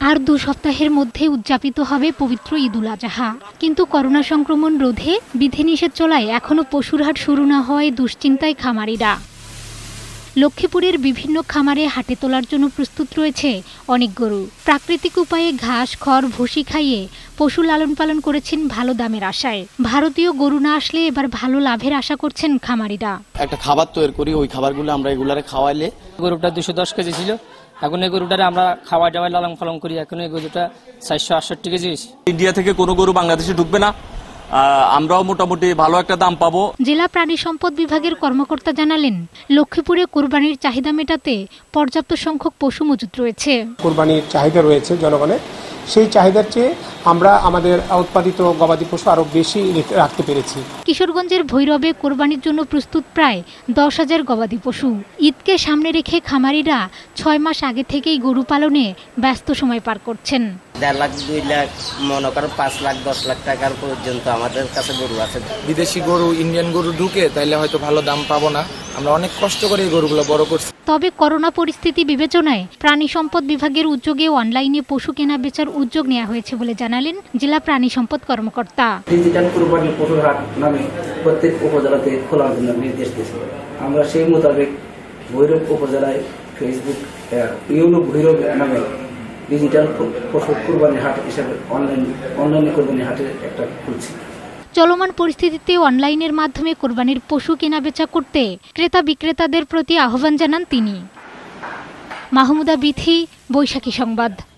আর 2 সপ্তাহের মধ্যে উদযাপিত হবে পবিত্র ঈদুল আজহা। কিন্তু করোনা সংক্রমণ রোধে বিধিনিষেধ চলায় এখনও পশুর হাট শুরু না হওয়ায় দুশ্চিন্তায় খামারিরা। লক্ষ্মীপুরের বিভিন্ন খামারে হাটে তোলার জন্য প্রস্তুত রয়েছে অনেক গরু। প্রাকৃতিক উপায়ে ঘাস, খড়, ভুসি খাইয়ে পশু লালন পালন করেছেন ভালো দামের আশায়। ভারতীয় গরু না আসলে এবার ভালো লাভের আশা করছেন খামারিরা। একটা খাবার তৈরি করি, ওই খাবারগুলো আমরা এগুলারে খাওয়াইলে। গরুটা 210 কেজি ছিল, এখন এই গরুটারে আমরা খাওয়া দাওয়া লালন পালন করি, এখন এই গরুটা 468 কেজি। ইন্ডিয়া থেকে কোনো গরু বাংলাদেশে ঢুকবে না, আমরাও মোটামুটি ভালো একটা দাম পাবো। জেলা প্রাণী সম্পদ বিভাগের কর্মকর্তা জানালেন, লক্ষ্মীপুরে কোরবানির চাহিদা মেটাতে পর্যাপ্ত সংখ্যক পশু মজুত রয়েছে। কোরবানির চাহিদা রয়েছে জনগণের, সেই চাহিদার চেয়ে আমরা আমাদের উৎপাদিত গবাদি পশু আরো বেশি রাখতে পেরেছি। কিশোরগঞ্জের ভৈরবে কোরবানির জন্য প্রস্তুত প্রায় 10,000 গবাদি পশু। ঈদকে সামনে রেখে খামারিরা 6 মাস আগে থেকেই গরু পালনে ব্যস্ত সময় পার করছেন। 1.5 লাখ 2 লাখ মনে করেন 5 লাখ 10 লাখ টাকার পর্যন্ত আমাদের কাছে গরু আছে। বিদেশি গরু, ইন্ডিয়ান গরু ঢুকে তাইলে হয়তো ভালো দাম পাবো না, আমরা অনেক কষ্ট করে এই গরুগুলো বড় করছি। তবে করোনা পরিস্থিতি বিবেচনায় প্রাণী সম্পদ বিভাগের উদ্যোগে অনলাইনে পশু কেনা বেচার উদ্যোগ নেওয়া হয়েছে বলে জানালেন জেলা প্রাণী সম্পদ কর্মকর্তা। ডিজিটাল কোরবানি পশুর হাট নামে প্রত্যেক উপজেলাতে খোলার জন্য নির্দেশ দিয়েছিল। আমরা সেই মোতাবেক ভৈরব উপজেলায় ফেসবুক ইউনো ভৈরব নামে ডিজিটাল পশু কোরবানি হাট হিসেবে অনলাইনে কোরবানি হাটের একটা খুলছি। চলমান পরিস্থিতিতে অনলাইনের মাধ্যমে কোরবানির পশু কেনাবেচা করতে ক্রেতা বিক্রেতাদের প্রতি আহ্বান জানান তিনি। মাহমুদা বিথি, বৈশাখী সংবাদ।